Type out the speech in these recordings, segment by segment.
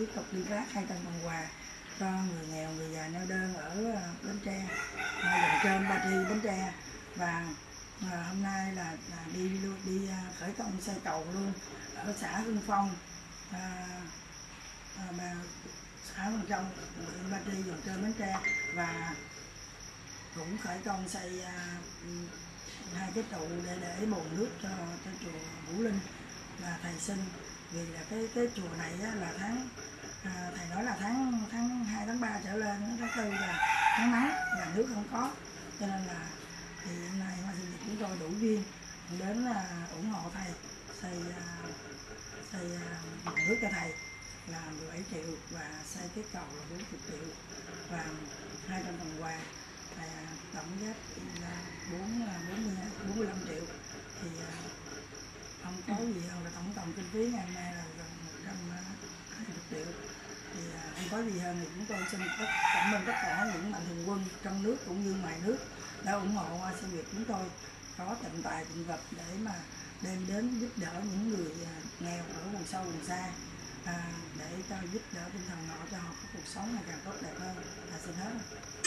tiếp tục đi phát 200 phần quà cho người nghèo, người già neo đơn ở Bến Tre, dòng trên Ba Tri, Bến Tre. Và hôm nay là đi khởi công xây cầu luôn ở xã Hưng Phong, xã Hưng Phong, huyện Ba Tri, dòng trên Bến Tre. Và cũng khởi công xây 2 cái trụ để bồn nước cho chùa Vũ Linh là thầy xin. Vì là cái chùa này là thầy nói là tháng 2 tháng 3 trở lên, tháng 4 là tháng nắng, là nước không có, cho nên là thì hôm nay Hoa Sinh Việt chúng tôi đủ duyên đến ủng hộ thầy xây bồn nước cho thầy là 17 triệu và xây cái cầu là 40 triệu và 200 phần quà, tổng giá là 45 triệu. Thì không có gì hơn là tổng kinh phí ngày hôm nay là gần 120 triệu. Thì không có gì hơn thì chúng tôi xin cảm ơn tất cả những mạnh thường quân trong nước cũng như ngoài nước đã ủng hộ Hoa Sinh Việt chúng tôi có tận tài tận vật để mà đem đến giúp đỡ những người nghèo ở vùng sâu vùng xa, để cho giúp đỡ tinh thần họ, cho họ có cuộc sống ngày càng tốt đẹp hơn. Là xin hết.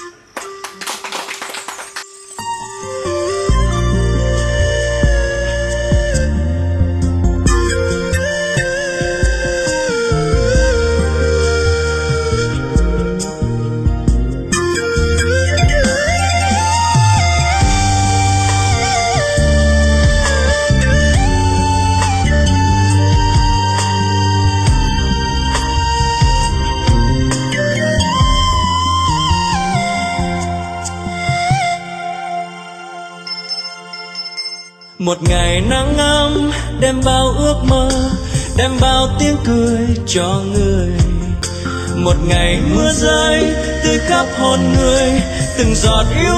Một ngày nắng ấm đem bao ước mơ, đem bao tiếng cười cho người. Một ngày mưa rơi tưới khắp hồn người, từng giọt yêu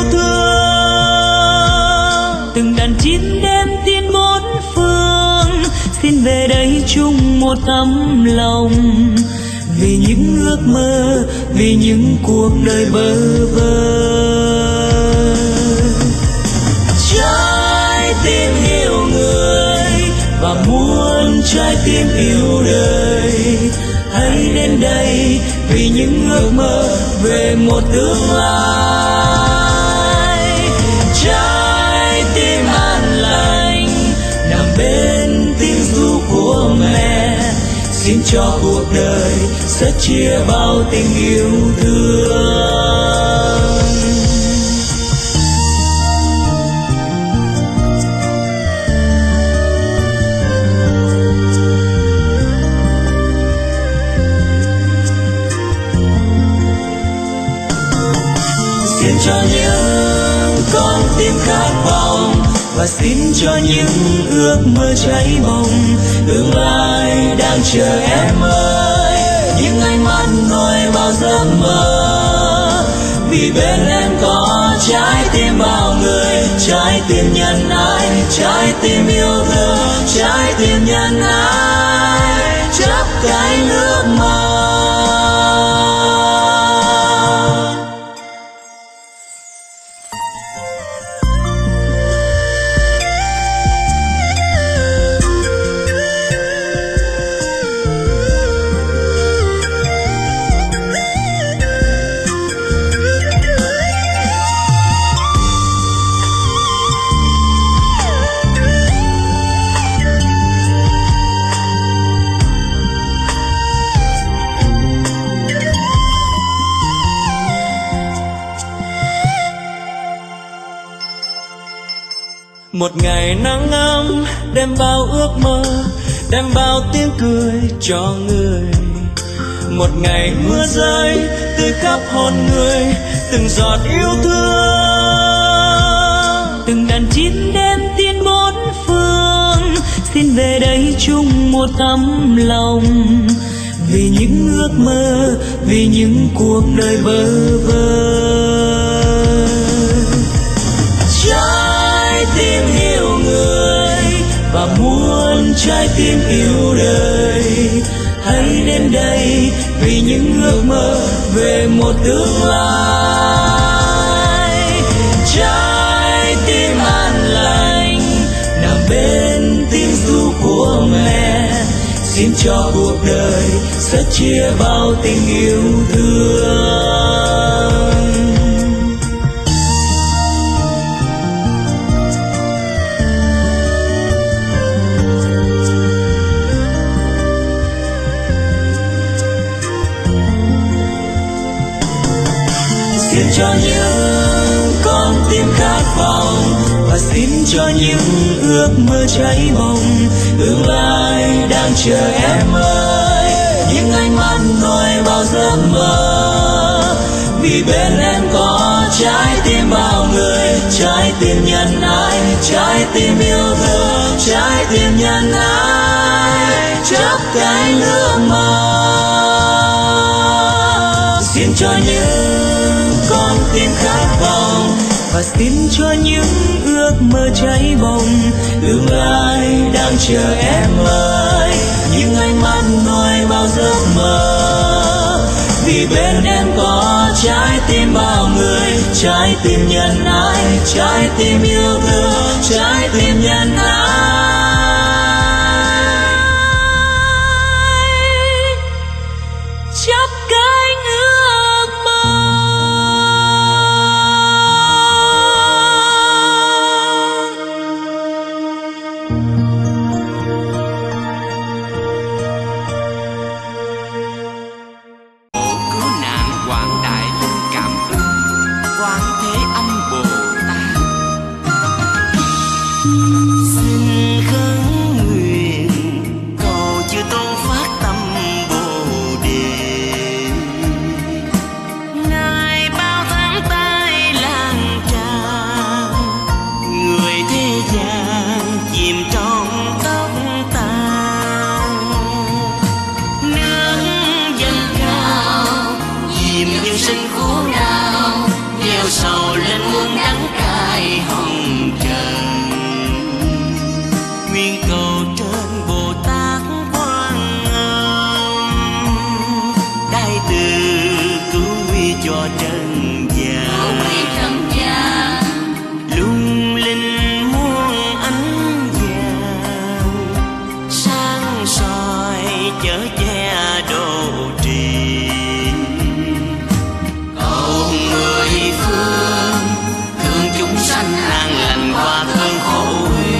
thương. Từng đàn chim đem tin bốn phương, xin về đây chung một tấm lòng. Vì những ước mơ, vì những cuộc đời bơ vơ. Trái tim yêu người và muốn trái tim yêu đời. Hãy đến đây vì những ước mơ về một tương lai. Trái tim an lành nằm bên tiếng ru của mẹ, xin cho cuộc đời sẻ chia bao tình yêu thương. Xin cho những con tim khát vọng và xin cho những ước mơ cháy bồng. Tương lai đang chờ em ơi, những ánh mắt nuôi bao giấc mơ. Vì bên em có trái tim bao người, trái tim nhân ái, trái tim yêu thương, trái tim nhân ái chắp cánh ước mơ. Một ngày nắng ấm đem bao ước mơ, đem bao tiếng cười cho người. Một ngày mưa rơi tưới khắp hồn người, từng giọt yêu thương. Từng đàn chim đem tin bốn phương, xin về đây chung một tấm lòng. Vì những ước mơ, vì những cuộc đời bơ vơ. Trái tim yêu người và muốn trái tim yêu đời. Hãy đến đây vì những ước mơ về một tương lai. Trái tim an lành nằm bên tiếng ru của mẹ, xin cho cuộc đời rất chia bao tình yêu thương. Xin cho những con tim khát vọng và xin cho những ước mơ cháy bồng, tương lai đang chờ em ơi. Những ánh mắt nổi bao giấc mơ, vì bên em có trái tim bao người, trái tim nhân ái, trái tim yêu thương, trái tim nhân ái chắp cánh ước mơ. Xin cho những con tim khát vọng và xin cho những ước mơ cháy bồng, tương lai đang chờ em ơi. Những ánh mắt nổi bao giấc mơ, vì bên em có trái tim bao người, trái tim nhân ái, trái tim yêu thương, trái tim nhân ái chắp cánh ước mơ. Cứu nạn quảng đại linh cảm ơn Quán Thế Âm Bồ Tát. Xin khấn nguyện cầu chư tôn phát tâm Bồ Đề, ngài bao tháng tai lang tràn, người thế gian chìm trong tóc tàn. Nước dâng cao dìm những sinh khổ đau, gieo sầu lên muôn đắng cay hồng trần. Nguyện cầu trên Bồ Tát Quan Âm, đại từ cứu nguy cho trần gian. Lung linh muôn ánh vàng, sáng soi chở che độ trì. Cầu mười phương thương chúng sanh an lành qua cơn khổ huy.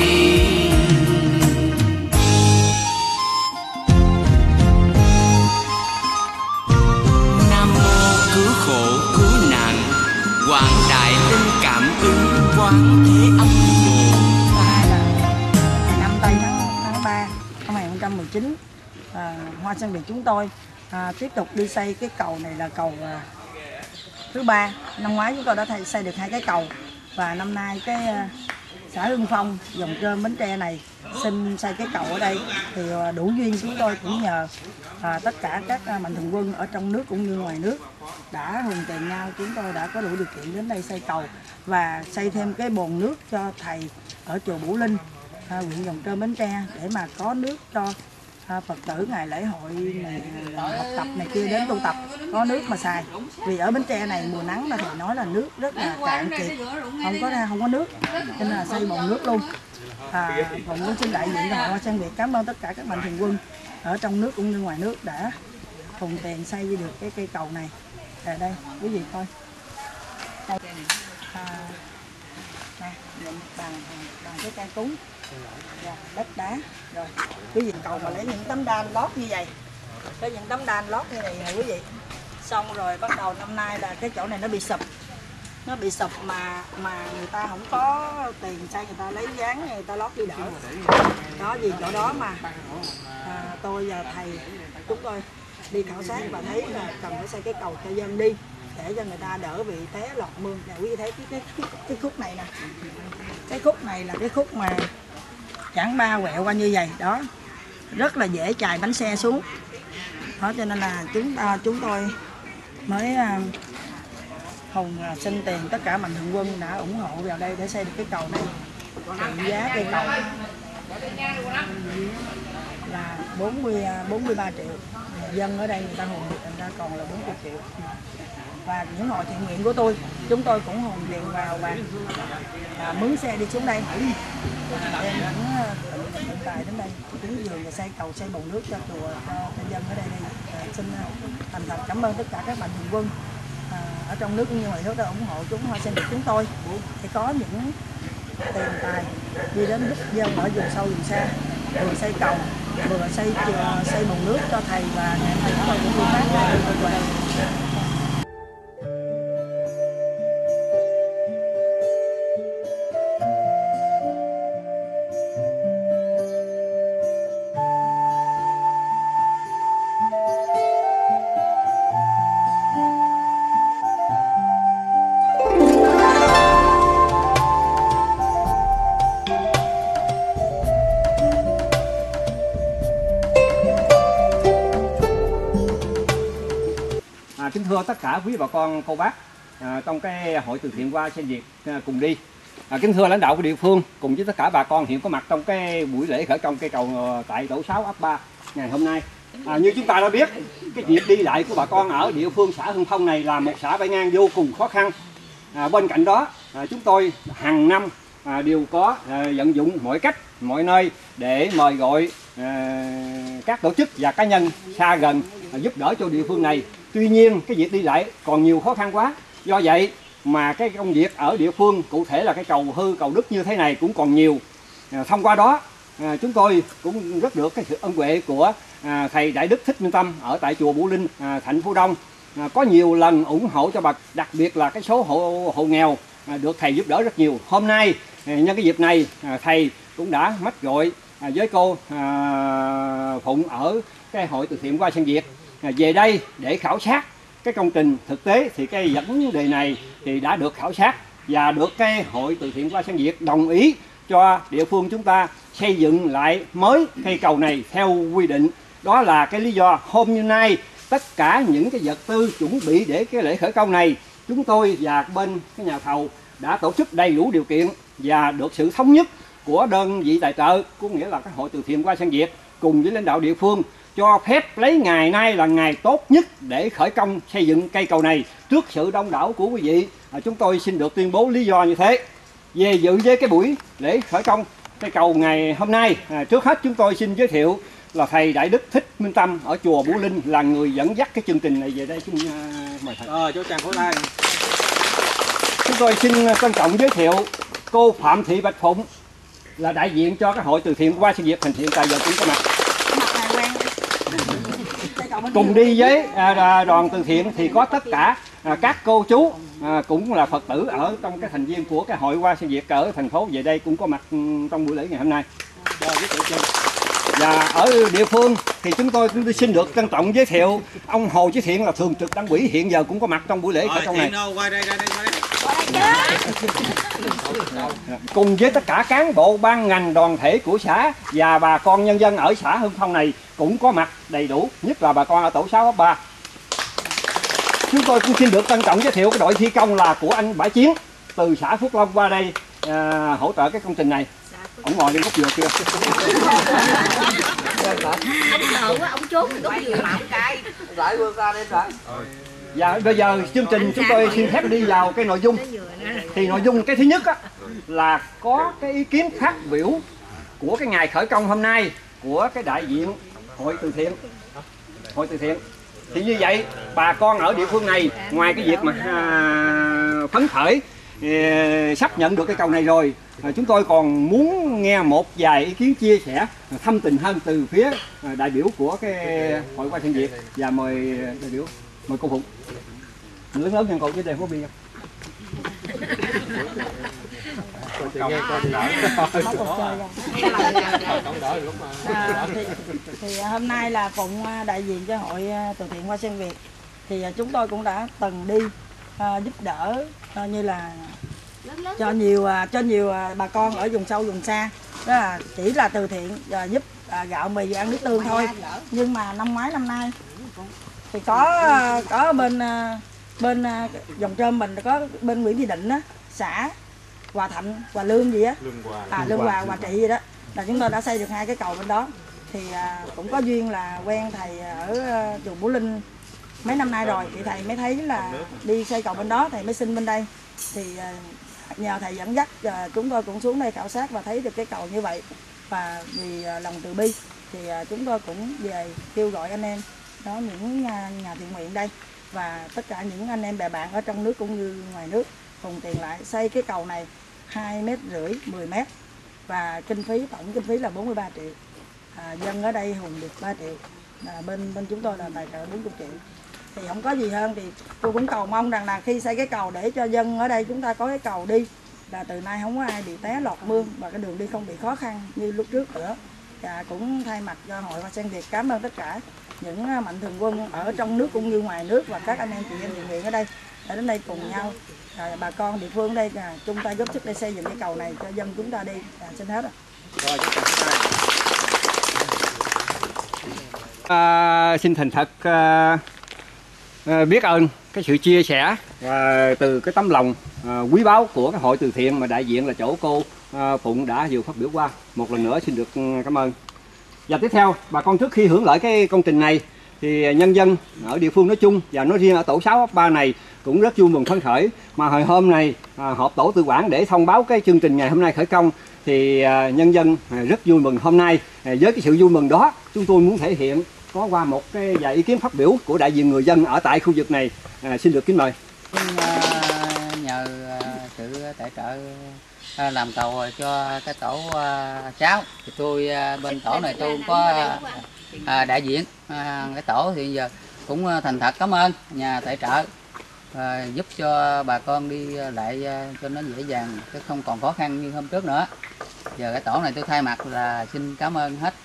Nam mô cứu khổ cứu nạn quảng đại linh cảm ứng Quán Thế Âm Bồ Tát. Năm tây tháng 3 năm 2019, Hoa Sơn Việt chúng tôi tiếp tục đi xây cái cầu này là cầu thứ 3. Năm ngoái chúng tôi đã xây được 2 cái cầu, và năm nay cái xã Hưng Phong dòng Trơm Bến Tre này xin xây cái cầu ở đây. Thì đủ duyên chúng tôi cũng nhờ tất cả các mạnh thường quân ở trong nước cũng như ngoài nước đã hùng tiền nhau, chúng tôi đã có đủ điều kiện đến đây xây cầu và xây thêm cái bồn nước cho thầy ở chùa Bửu Linh, huyện Dòng Trơm Bến Tre, để mà có nước cho Phật tử ngày lễ hội này, học tập này kia đến tu tập có nước mà xài. Vì ở Bến Tre này mùa nắng là thầy nói là nước rất là cạn kiệt, không có nước, cho nên là xây bồn nước luôn. Còn muốn xin đại diện cho Hội Hoa Sơn Việt cảm ơn tất cả các mạnh thường quân ở trong nước cũng như ngoài nước đã hùng tiền xây được cái cây cầu này. Đây quý vị coi, đây bằng cái cây cúng, đất đá. Rồi quý vị cầu mà lấy những tấm đan lót như vậy, có những tấm đan lót như này nè quý vị. Xong rồi bắt đầu năm nay là cái chỗ này nó bị sụp mà người ta không có tiền xây, người ta lấy dán người ta lót đi đỡ đó. Vì chỗ đó mà tôi và thầy chúng tôi đi khảo sát và thấy là cần phải xây cái cầu cho dân đi để cho người ta đỡ bị té lọt mương. Để quý vị thấy cái khúc này nè, cái khúc này là cái khúc mà chẳng ba quẹo qua như vậy đó, rất là dễ chài bánh xe xuống đó, cho nên là chúng tôi mới hùng xin tiền tất cả mạnh thường quân đã ủng hộ vào đây để xây được cái cầu này. Trị giá cây cầu là 43 triệu. Dân ở đây người ta hùng người ta còn là 40 triệu. Và những hội thiện nguyện của chúng tôi cũng hùng tiền vào và mướn xe đi xuống đây đem những hiện tại đến đây cúng dường và xây cầu xây bồn nước cho chùa, cho dân ở đây đi. Xin thành thật cảm ơn tất cả các mạnh thường quân ở trong nước cũng như ngoài nước đã ủng hộ chúng Hoa Sen Việt chúng tôi, thì có những tiền tài đi đến giúp dân ở vùng sâu vùng xa, vừa xây cầu vừa xây bồn nước cho thầy, và ngày thầy chúng tôi cũng đi phát ra từ quà. Kính thưa tất cả quý bà con cô bác trong cái hội từ thiện Hoa Sen Việt cùng đi. Kính thưa lãnh đạo của địa phương cùng với tất cả bà con hiện có mặt trong cái buổi lễ khởi công cây cầu tại tổ 6 ấp 3 ngày hôm nay. Như chúng ta đã biết, cái việc đi lại của bà con ở địa phương xã Hưng Phong này là một xã bãi ngang vô cùng khó khăn. Bên cạnh đó, chúng tôi hàng năm đều có vận dụng mọi cách, mọi nơi để mời gọi các tổ chức và cá nhân xa gần giúp đỡ cho địa phương này. Tuy nhiên cái việc đi lại còn nhiều khó khăn quá, do vậy mà cái công việc ở địa phương, cụ thể là cái cầu hư, cầu đứt như thế này cũng còn nhiều. Thông qua đó chúng tôi cũng rất được cái sự ân huệ của thầy Đại Đức Thích Minh Tâm ở tại chùa Bửu Linh, thành phố Đông, có nhiều lần ủng hộ cho bà, đặc biệt là cái số hộ nghèo được thầy giúp đỡ rất nhiều. Hôm nay nhân cái dịp này thầy cũng đã mách gọi với cô Phụng ở cái hội từ thiện Hoa Sen Việt về đây để khảo sát cái công trình. Thực tế thì cái vấn đề này thì đã được khảo sát và được cái hội từ thiện Hoa Sen Việt đồng ý cho địa phương chúng ta xây dựng lại mới cây cầu này theo quy định. Đó là cái lý do hôm nay tất cả những cái vật tư chuẩn bị để cái lễ khởi công này, chúng tôi và bên cái nhà thầu đã tổ chức đầy đủ điều kiện và được sự thống nhất của đơn vị tài trợ, có nghĩa là cái hội từ thiện Hoa Sen Việt cùng với lãnh đạo địa phương cho phép lấy ngày nay là ngày tốt nhất để khởi công xây dựng cây cầu này. Trước sự đông đảo của quý vị, chúng tôi xin được tuyên bố lý do như thế. Về dự với cái buổi lễ khởi công cây cầu ngày hôm nay, trước hết chúng tôi xin giới thiệu là thầy Đại Đức Thích Minh Tâm ở chùa Bửu Linh là người dẫn dắt cái chương trình này về đây. Chúng mời thầy. Chú chàng phối tay. Chúng tôi xin trân trọng giới thiệu cô Phạm Thị Bạch Phụng là đại diện cho cái hội từ thiện Hoa Sen Việt, hiện tại giờ cũng có mặt. Cùng đi với đoàn từ thiện thì có tất cả các cô chú cũng là Phật tử ở trong cái thành viên của cái hội Hoa Sen Việt ở thành phố về đây cũng có mặt trong buổi lễ ngày hôm nay. Và ở địa phương thì chúng tôi cũng xin được trân trọng giới thiệu ông Hồ Chí Thiện là thường trực đảng ủy, hiện giờ cũng có mặt trong buổi lễ khởi công này. Cùng với tất cả cán bộ ban ngành đoàn thể của xã và bà con nhân dân ở xã Hưng Phong này cũng có mặt đầy đủ, nhất là bà con ở tổ 6 ấp 3. Chúng tôi cũng xin được trân trọng giới thiệu cái đội thi công là của anh Bãi Chiến từ xã Phước Long qua đây hỗ trợ cái công trình này. Ông ngồi lên gốc dừa kia. Anh sợ quá, ông trốn gốc dừa mà ông cay. Rải vươn ra đây rải. Và bây giờ chương trình chúng tôi xin phép đi vào cái nội dung. Thì nội dung cái thứ nhất á, là có cái ý kiến phát biểu của cái ngày khởi công hôm nay của cái đại diện hội từ thiện. Hội từ thiện. Thì như vậy bà con ở địa phương này ngoài cái việc mà phấn khởi sắp nhận được cái cầu này rồi, chúng tôi còn muốn nghe một vài ý kiến chia sẻ thâm tình hơn từ phía đại biểu của cái hội Hoa Sen Việt. Và mời đại biểu, mời cô Phụng. Lớn lớn nhân cậu dưới đây có bi không? Thì hôm nay là Phụng đại diện cho hội từ thiện Hoa Sen Việt, thì chúng tôi cũng đã từng đi giúp đỡ như là cho nhiều bà con ở vùng sâu vùng xa, đó là chỉ là từ thiện giúp gạo mì và ăn nước tương thôi. Nhưng mà năm nay thì có bên dòng trơm mình có bên Nguyễn Thị Định á, xã Hòa Thạnh, Hòa Lương gì á, Lương Hòa, Hòa Trị gì đó, là chúng tôi đã xây được 2 cái cầu bên đó. Thì cũng có duyên là quen thầy ở chùa Bửu Linh mấy năm nay rồi, thì thầy mới thấy là đi xây cầu bên đó, thầy mới xin bên đây. Thì nhờ thầy dẫn dắt chúng tôi cũng xuống đây khảo sát và thấy được cái cầu như vậy, và vì lòng từ bi thì chúng tôi cũng về kêu gọi anh em đó, những nhà thiện nguyện đây và tất cả những anh em bè bạn ở trong nước cũng như ngoài nước cùng tiền lại xây cái cầu này 2,5 mét 10 mét, và tổng kinh phí là 43 triệu. Dân ở đây hùng được 3 triệu, bên chúng tôi là tài trợ 40 triệu. Thì không có gì hơn, thì tôi cũng cầu mong rằng là khi xây cái cầu để cho dân ở đây chúng ta có cái cầu đi, là từ nay không có ai bị té lọt mương và cái đường đi không bị khó khăn như lúc trước nữa. Và cũng thay mặt cho Hội Hoa Sen Việt cảm ơn tất cả những mạnh thường quân ở trong nước cũng như ngoài nước và các anh em chị em thiện nguyện ở đây đã đến đây cùng nhau, bà con địa phương ở đây chung tay góp sức để xây dựng cái cầu này cho dân chúng ta đi. Xin hết rồi. Xin thành thật biết ơn cái sự chia sẻ từ cái tấm lòng quý báu của cái hội từ thiện mà đại diện là chỗ cô Phụng đã vừa phát biểu qua. Một lần nữa xin được cảm ơn. Và tiếp theo, bà con trước khi hưởng lợi cái công trình này thì nhân dân ở địa phương nói chung và nói riêng ở tổ 6 ấp 3 này cũng rất vui mừng phấn khởi. Mà hồi hôm này họp tổ tự quản để thông báo cái chương trình ngày hôm nay khởi công thì nhân dân rất vui mừng. Hôm nay với cái sự vui mừng đó, chúng tôi muốn thể hiện có qua một cái vài ý kiến phát biểu của đại diện người dân ở tại khu vực này. Xin được kính mời. Nhờ sự tài trợ làm cầu cho cái tổ 6 thì tôi bên tổ này tôi cũng có đại diện cái tổ, thì giờ cũng thành thật cảm ơn nhà tài trợ giúp cho bà con đi lại cho nó dễ dàng, chứ không còn khó khăn như hôm trước nữa. Giờ cái tổ này tôi thay mặt là xin cảm ơn hết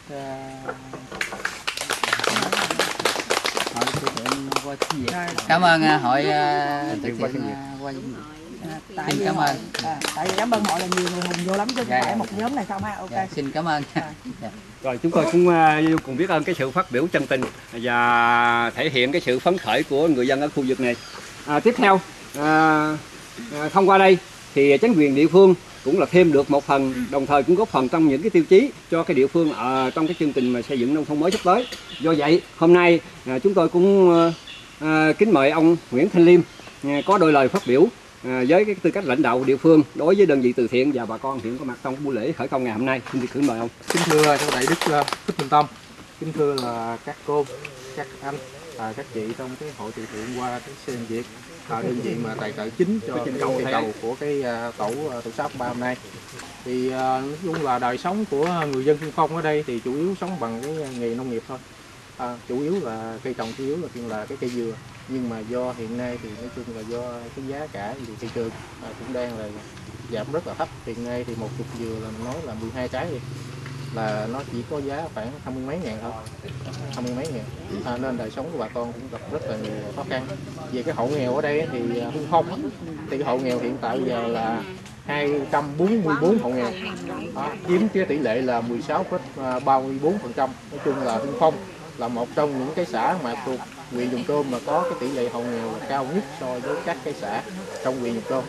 hội từ thiện Hoa Sen Việt. Cảm ơn hội từ thiện Hoa Sen Việt. Xin cảm ơn. Tại vì cảm ơn hội là nhiều người hùng vô lắm chứ không phải một nhóm này không ha. Ok. Xin cảm ơn. Rồi chúng tôi cũng vô cùng biết ơn cái sự phát biểu chân tình và thể hiện cái sự phấn khởi của người dân ở khu vực này. Tiếp theo thông qua đây thì chính quyền địa phương cũng là thêm được một phần, đồng thời cũng góp phần trong những cái tiêu chí cho cái địa phương trong cái chương trình mà xây dựng nông thôn mới sắp tới. Do vậy hôm nay chúng tôi cũng kính mời ông Nguyễn Thanh Liêm có đôi lời phát biểu với cái tư cách lãnh đạo địa phương đối với đơn vị từ thiện và bà con hiện có mặt trong buổi lễ khởi công ngày hôm nay. Xin kính mời ông. Kính thưa Châu Đại Đức Thích Bình Tâm, kính thưa là các cô, các anh, các chị trong cái hội từ thiện Hoa Sen Việt, đơn vị mà tài trợ chính cho cái cầu của cái tổ 6 3 hôm nay. Thì nói chung là đời sống của người dân Tiên Phong ở đây thì chủ yếu sống bằng cái nghề nông nghiệp thôi. Chủ yếu là cây trồng, chủ yếu là cái cây dừa, nhưng mà do hiện nay thì nói chung là do cái giá cả thì thị trường cũng đang là giảm rất là thấp. Hiện nay thì một chục dừa là mình nói là 12 trái đi là nó chỉ có giá khoảng 20 mấy ngàn thôi, 20 mấy ngàn, nên đời sống của bà con cũng gặp rất là nhiều khó khăn. Về cái hộ nghèo ở đây thì Hưng Phong thì cái hộ nghèo hiện tại giờ là 244 hộ nghèo, chiếm cái tỷ lệ là 16,34%. Nói chung là Hưng Phong là một trong những cái xã mà thuộc huyện Giồng Trôm mà có cái tỷ lệ hộ nghèo cao nhất so với các cái xã trong huyện Giồng Trôm.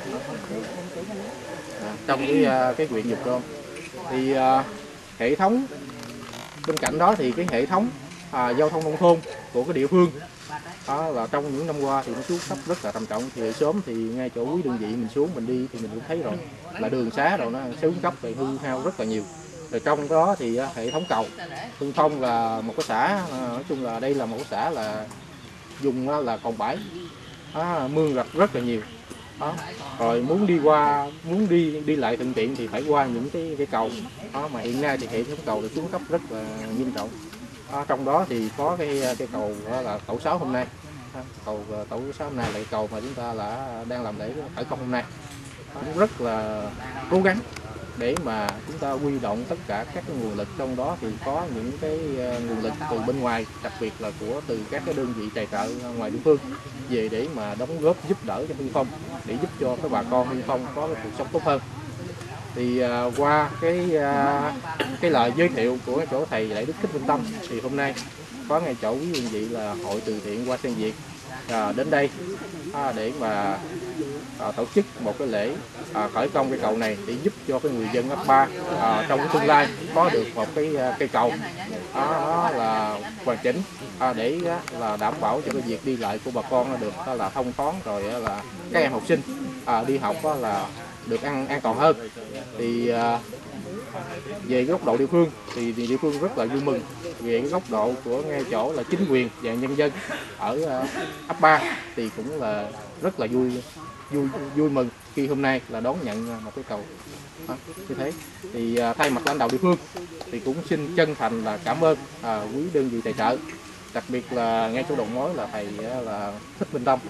Trong cái huyện Giồng Trôm thì hệ thống bên cạnh đó thì cái hệ thống giao thông nông thôn của cái địa phương là trong những năm qua thì nó xuống cấp rất là trầm trọng. Thì sớm thì ngay chỗ quý đơn vị mình xuống mình đi thì mình cũng thấy rồi là đường xá rồi nó xuống cấp rồi hư hao rất là nhiều. Rồi trong đó thì hệ thống cầu Hưng Phong là một cái xã, nói chung là đây là một cái xã là dùng là cầu bãi, mương rạch rất là nhiều. Rồi muốn đi lại thuận tiện thì phải qua những cái cầu mà hiện nay thì hệ thống cầu đã xuống cấp rất là nghiêm trọng. Trong đó thì có cái cầu là tổ 6 hôm nay, cầu tổ 6 hôm nay là cầu mà chúng ta là đang làm lễ khởi công hôm nay. Cũng rất là cố gắng để mà chúng ta huy động tất cả các cái nguồn lực, trong đó thì có những cái nguồn lực từ bên ngoài, đặc biệt là từ các cái đơn vị tài trợ ngoài địa phương về để mà đóng góp giúp đỡ cho Hưng Phong, để giúp cho các bà con Hưng Phong có cái cuộc sống tốt hơn. Thì qua cái lời giới thiệu của chỗ thầy Đại Đức Thích Bình Tâm thì hôm nay có ngay chỗ quý đơn vị là hội từ thiện Hoa Sen Việt đến đây để mà tổ chức một cái lễ khởi công cái cầu này để giúp cho cái người dân ấp 3 trong cái tương lai có được một cái cây cầu đó là hoàn chỉnh, để là đảm bảo cho cái việc đi lại của bà con được là thông thoáng, rồi là các em học sinh đi học là được an toàn hơn. Thì về góc độ địa phương thì địa phương rất là vui mừng. Về cái góc độ của ngay chỗ là chính quyền và nhân dân ở ấp 3 thì cũng là rất là vui mừng khi hôm nay là đón nhận một cái cầu như thế. Thì thay mặt lãnh đạo địa phương thì cũng xin chân thành là cảm ơn quý đơn vị tài trợ, đặc biệt là ngay chỗ đầu mối là thầy là Thích Minh Tâm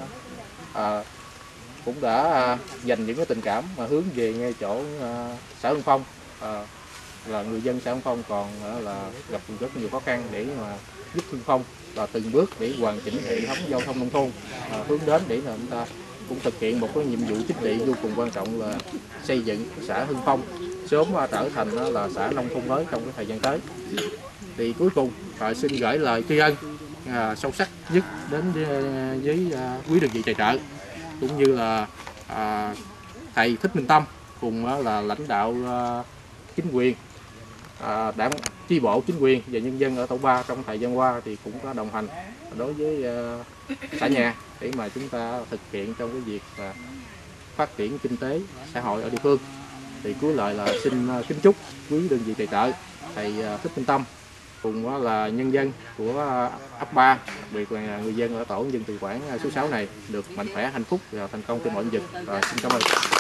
cũng đã dành những cái tình cảm mà hướng về ngay chỗ xã Hưng Phong, là người dân xã Hưng Phong còn là gặp rất nhiều khó khăn để mà giúp Hưng Phong là từng bước để hoàn chỉnh hệ thống giao thông nông thôn, hướng đến để là chúng ta cũng thực hiện một cái nhiệm vụ chính trị vô cùng quan trọng là xây dựng xã Hưng Phong sớm trở thành là xã nông thôn mới trong cái thời gian tới. Thì cuối cùng xin gửi lời tri ân sâu sắc nhất đến với quý đơn vị tài trợ cũng như là thầy Thích Minh Tâm cùng là lãnh đạo chính quyền, đảng chi bộ chính quyền và nhân dân ở tổ 3 trong thời gian qua thì cũng có đồng hành đối với xã nhà để mà chúng ta thực hiện trong cái việc phát triển kinh tế xã hội ở địa phương. Thì cuối lời là xin kính chúc quý đơn vị tài trợ thầy Thích Minh Tâm cùng là nhân dân của ấp 3, đặc biệt là người dân ở tổ dân tự quản số 6 này được mạnh khỏe, hạnh phúc và thành công trên mọi lĩnh vực. Xin cảm ơn.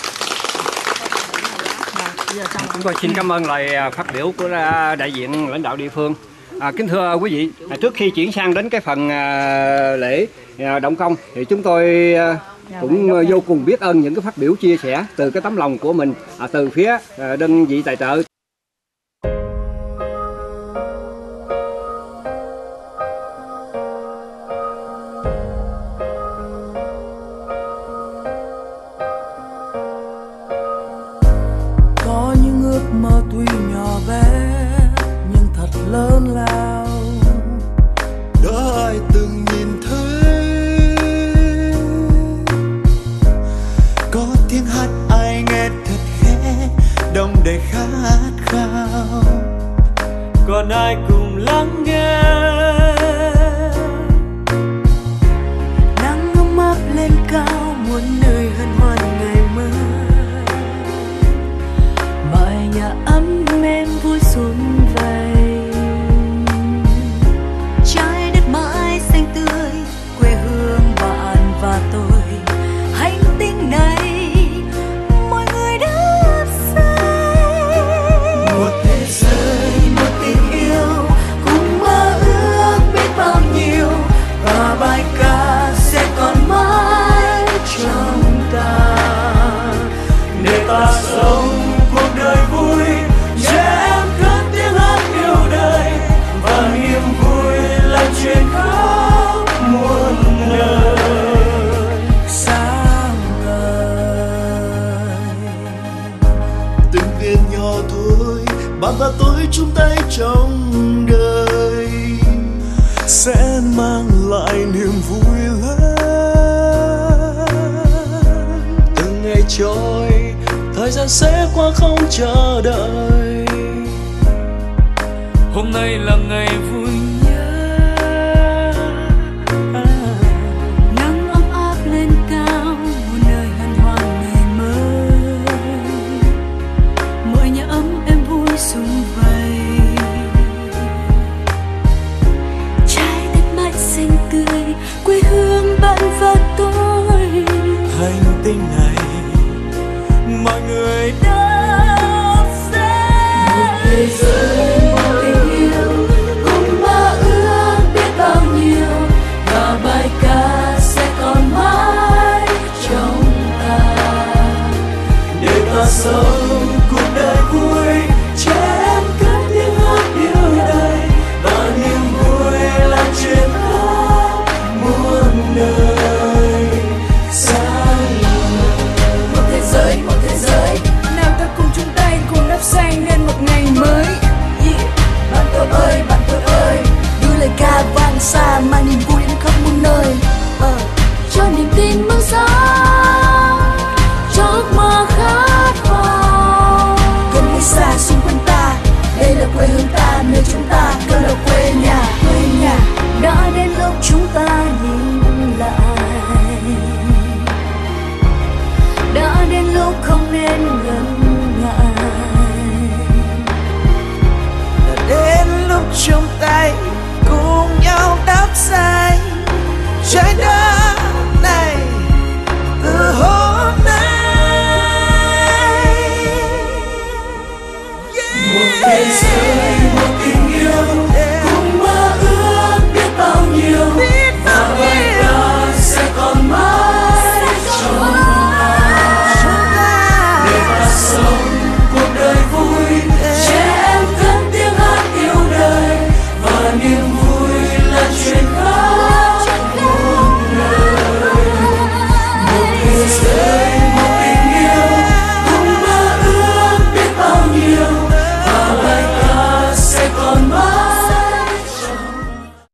Chúng tôi xin cảm ơn lời phát biểu của đại diện lãnh đạo địa phương. Kính thưa quý vị, trước khi chuyển sang đến cái phần lễ động công thì chúng tôi cũng vô cùng biết ơn những cái phát biểu chia sẻ từ cái tấm lòng của mình từ phía đơn vị tài trợ. Có những ước mơ tuy nhỏ bé nhưng thật lớn lao, đã ai từng nhìn thấy. Có tiếng hát ai nghe thật khẽ, đông đầy khát khao. Còn ai cùng lắng nghe. Nắng ấm áp lên cao, muôn nơi hân hoan ngày mới. Mái nhà ấm êm vui xuân vầy. Trái đất mãi xanh tươi, quê hương bạn và tôi. Hành tinh này mọi người đã xây. Một thế giới, một tình yêu, cùng mơ ước biết bao nhiêu. Và bài ca sẽ còn mãi trong ta, để ta sống cuộc đời vui. Trẻ em cất tiếng hát yêu đời, và niềm vui lan truyền khắp muôn nơi. Sáng ngời từng viên nhỏ thôi, bạn và tôi chung tay trong đời sẽ mang lại niềm vui lớn. Từng ngày trôi, thời gian sẽ qua không chờ đợi. Hôm nay là ngày vui.